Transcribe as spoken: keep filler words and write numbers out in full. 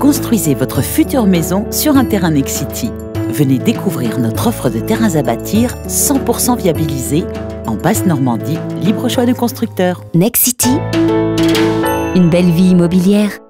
Construisez votre future maison sur un terrain Nexity. Venez découvrir notre offre de terrains à bâtir cent pour cent viabilisés en Basse-Normandie, libre choix de constructeur. Nexity, une belle vie immobilière.